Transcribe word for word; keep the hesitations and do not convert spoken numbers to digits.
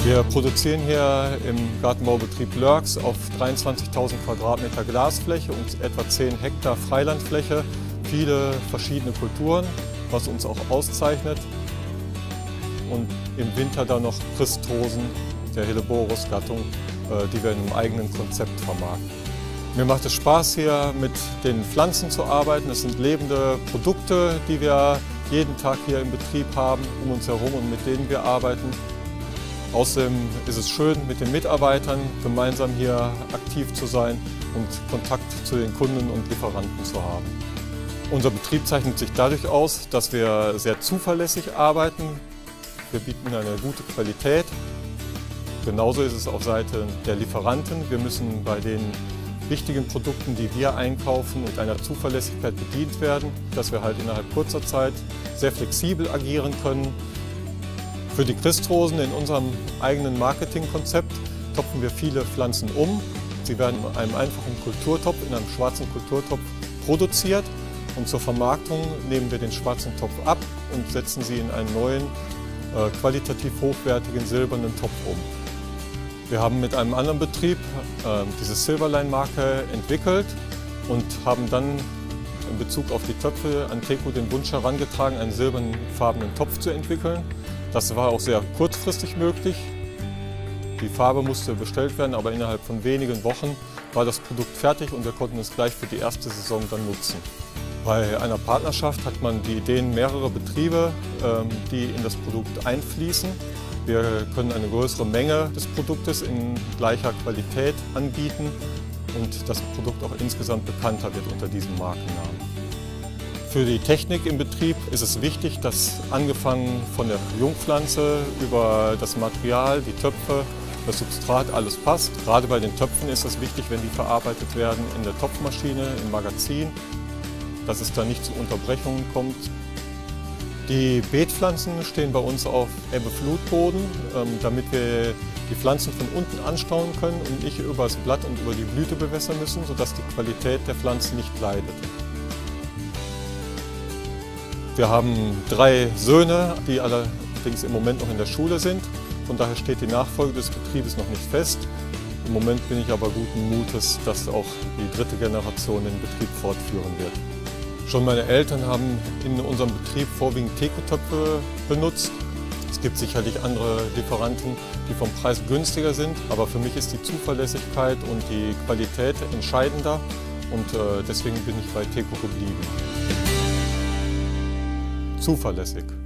Wir produzieren hier im Gartenbaubetrieb Lörks auf dreiundzwanzigtausend Quadratmeter Glasfläche und etwa zehn Hektar Freilandfläche viele verschiedene Kulturen, was uns auch auszeichnet. Und im Winter dann noch Christrosen der Helleborus-Gattung, die wir in einem eigenen Konzept vermarkten. Mir macht es Spaß, hier mit den Pflanzen zu arbeiten. Das sind lebende Produkte, die wir jeden Tag hier im Betrieb haben, um uns herum und mit denen wir arbeiten. Außerdem ist es schön, mit den Mitarbeitern gemeinsam hier aktiv zu sein und Kontakt zu den Kunden und Lieferanten zu haben. Unser Betrieb zeichnet sich dadurch aus, dass wir sehr zuverlässig arbeiten. Wir bieten eine gute Qualität. Genauso ist es auf Seite der Lieferanten. Wir müssen bei den wichtigen Produkten, die wir einkaufen, mit einer Zuverlässigkeit bedient werden, dass wir halt innerhalb kurzer Zeit sehr flexibel agieren können. Für die Christrosen in unserem eigenen Marketingkonzept topfen wir viele Pflanzen um. Sie werden in einem einfachen Kulturtopf, in einem schwarzen Kulturtopf produziert. Und zur Vermarktung nehmen wir den schwarzen Topf ab und setzen sie in einen neuen, äh, qualitativ hochwertigen silbernen Topf um. Wir haben mit einem anderen Betrieb äh, diese Silverline-Marke entwickelt und haben dann in Bezug auf die Töpfe an Teco den Wunsch herangetragen, einen silbernfarbenen Topf zu entwickeln. Das war auch sehr kurzfristig möglich. Die Farbe musste bestellt werden, aber innerhalb von wenigen Wochen war das Produkt fertig und wir konnten es gleich für die erste Saison dann nutzen. Bei einer Partnerschaft hat man die Ideen mehrerer Betriebe, die in das Produkt einfließen. Wir können eine größere Menge des Produktes in gleicher Qualität anbieten und das Produkt auch insgesamt bekannter wird unter diesem Markennamen. Für die Technik im Betrieb ist es wichtig, dass angefangen von der Jungpflanze über das Material, die Töpfe, das Substrat, alles passt. Gerade bei den Töpfen ist es wichtig, wenn die verarbeitet werden in der Topfmaschine, im Magazin, dass es da nicht zu Unterbrechungen kommt. Die Beetpflanzen stehen bei uns auf Ebbe-Flut-Boden, damit wir die Pflanzen von unten anstauen können und nicht über das Blatt und über die Blüte bewässern müssen, sodass die Qualität der Pflanzen nicht leidet. Wir haben drei Söhne, die allerdings im Moment noch in der Schule sind. Von daher steht die Nachfolge des Betriebes noch nicht fest. Im Moment bin ich aber guten Mutes, dass auch die dritte Generation den Betrieb fortführen wird. Schon meine Eltern haben in unserem Betrieb vorwiegend Teco-Töpfe benutzt. Es gibt sicherlich andere Lieferanten, die vom Preis günstiger sind, aber für mich ist die Zuverlässigkeit und die Qualität entscheidender und deswegen bin ich bei Teco geblieben. Zuverlässig.